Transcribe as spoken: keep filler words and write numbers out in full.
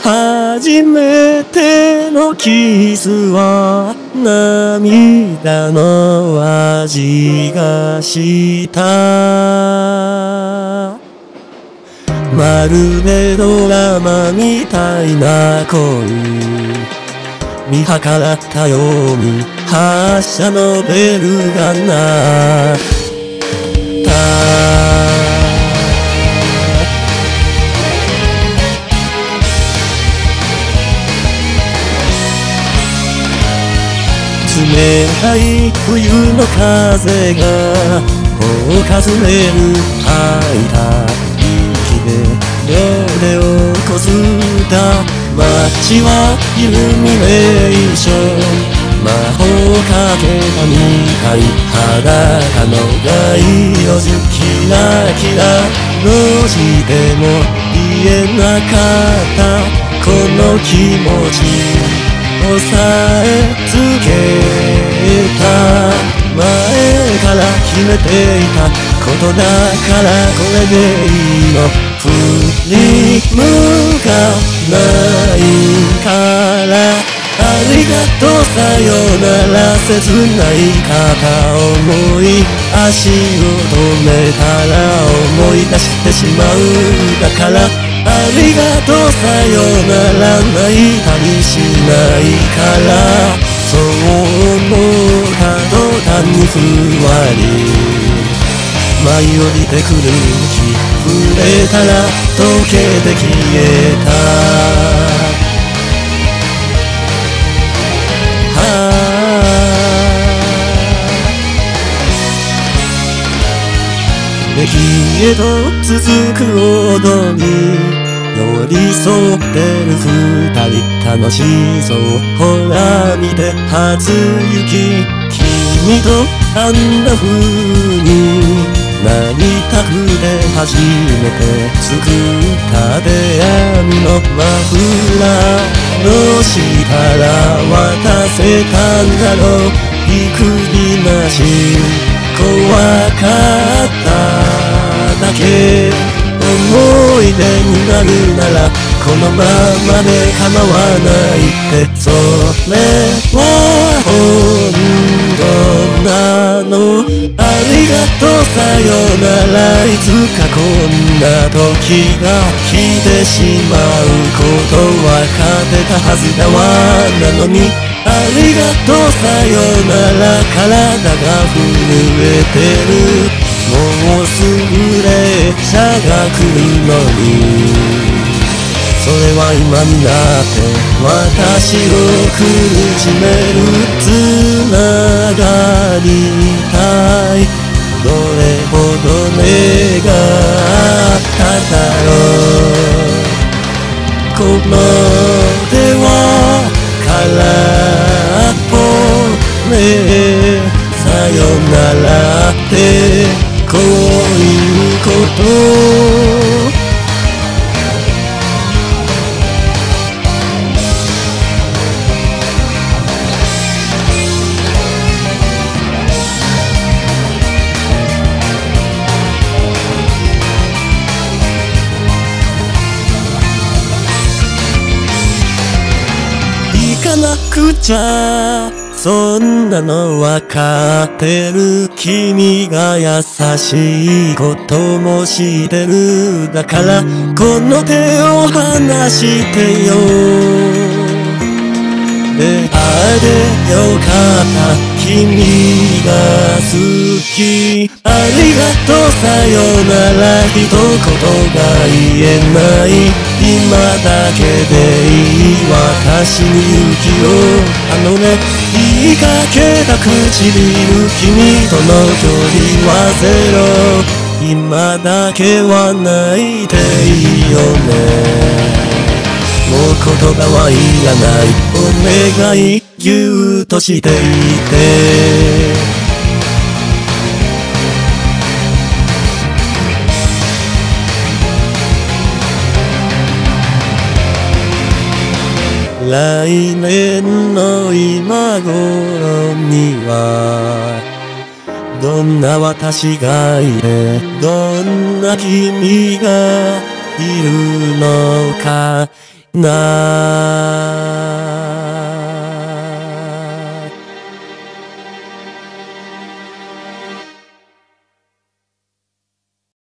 初めてのキスは涙の味がした。まるでドラマみたいな恋、見計らったように発車のベルが鳴った。冷たい冬の風が頬をかすめる。吐いた息で両手をこすった。街はイルミネーション、魔法かけたみたい。裸の街路樹キラキラ。どうしても言えなかったこの気持ち押さえつけた。前から決めていたことだからこれでいいの。振り向かないからありがとうさよなら。切ない片思い、足を止めたら思い出してしまう。だからありがとうさよなら。泣いたりしないから、そう思った途端にふわり舞い降りてくる雪、触れたら溶けて消えた。はあ、で消えと続く踊り、寄り添ってる二人楽しそう。ほら見て初雪、君とあんな風になりたくて初めて作った出会いのマフラー。どうしたら渡せたんだろう。幾りなし怖かっただけ。思い出になるならこのままで構わないって。それは本当なの。ありがとうさよなら。いつかこんな時が来てしまうことわかってたはずだわ。なのにありがとうさよなら。体が震えてる。もうすぐ列車が来るのに、それは今になって私を苦しめる。つながりたい、どれほど願っただろう。この手は空っぽね。さよならってこういうこと。行かなくちゃそんなのわかってる。君が優しいこともしてる。だからこの手を離してよ。出会えてよかった。君が好き。ありがとうさよなら。一言が言えない。今だけでいい私に勇気を。あのね言いかけた唇、君との距離はゼロ。今だけは泣いていいよね。もう言葉はいらない。お願いぎゅっとしていて。来年の今頃にはどんな私がいてどんな君がいるのか。 な